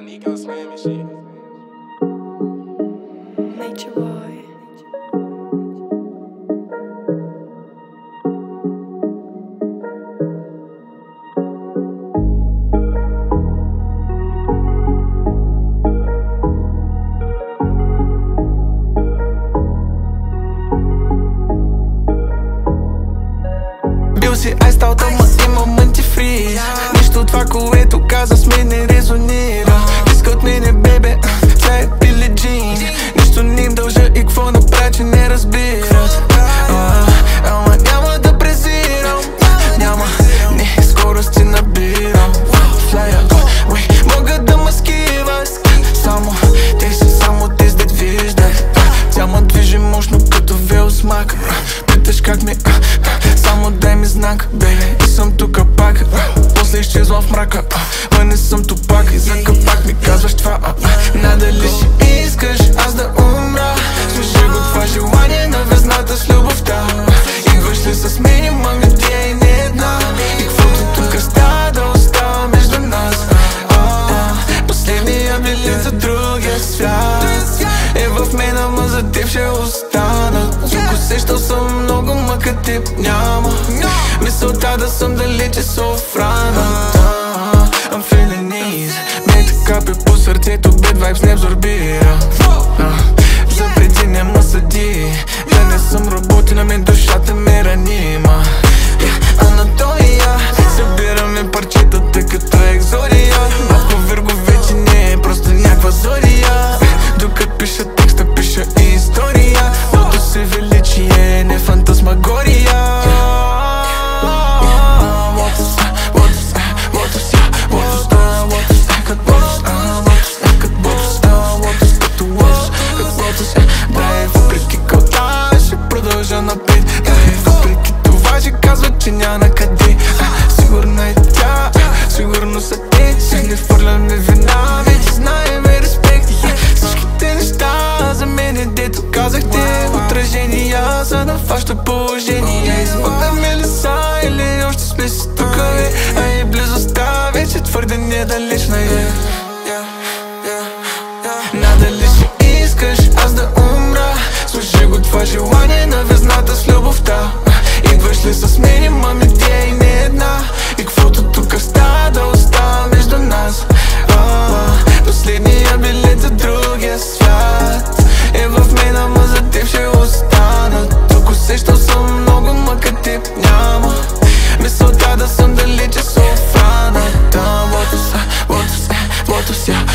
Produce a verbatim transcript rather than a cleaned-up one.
Nature boy. Бил си айстал, ама има мънти фриз. Нищо това, което каза с мен не резонира. Иска от мене, бебе, тя е Били Джин. Нищо не им дължа и какво направя, че не разбират. а, Ама няма да презирам. Няма, не, скорост си набирам. Флая, уей, мога да маскиват. Само те са само тези дет виждат. Тя ма движи мощно като велосмак. Питаш как ми, само дай ми знак, бейби, и съм тука пак. После изчезвам в мрака, ма не съм тупак. И за капак ми казваш това, надали си искаш аз да умра. Слушай го това желание на везната с любовта. Идваш ли с мен, имам идея и не една. И каквото тук става да остава между нас. Последния билет за другия свят е в мен, ама за теб ще остана. Тук усещал съм много, ма като теб няма. Мисълта да съм далече с охраната. I'm feeling easy. Ме така пе по сърцето, bad vibes не абсорбира. Запреди не ма съди. Да не съм работи, на мен душата ме ранима. Анатолия, събираме парчетата като екзория. Малко Вирго вече не е просто някаква зория. Докато пиша текста, пиша и история. Lotus се величие, не фантасмагория. Че няма на къде. Сигурна е тя, сигурно са те. Си не хвърляме вина, вече знаеме респект. Всичките неща за мене, дето казахте, отражения са на вашето положение. Измъкнахме ли са или още сме си тука, бе? А и близостта вече твърде недалечна е. Надали си искаш аз да умра. Слушай го това желание на везната с любовта. Идваш ли с мен, имам идея и не една. И каквото тук става да остава между нас. Последния билет за другия свят е в мен, ама за теб ще остана. Тук усещал съм много, ма като теб няма. Мисълта да съм далече с охраната. Lotus, Lotus, Lotus, yeah.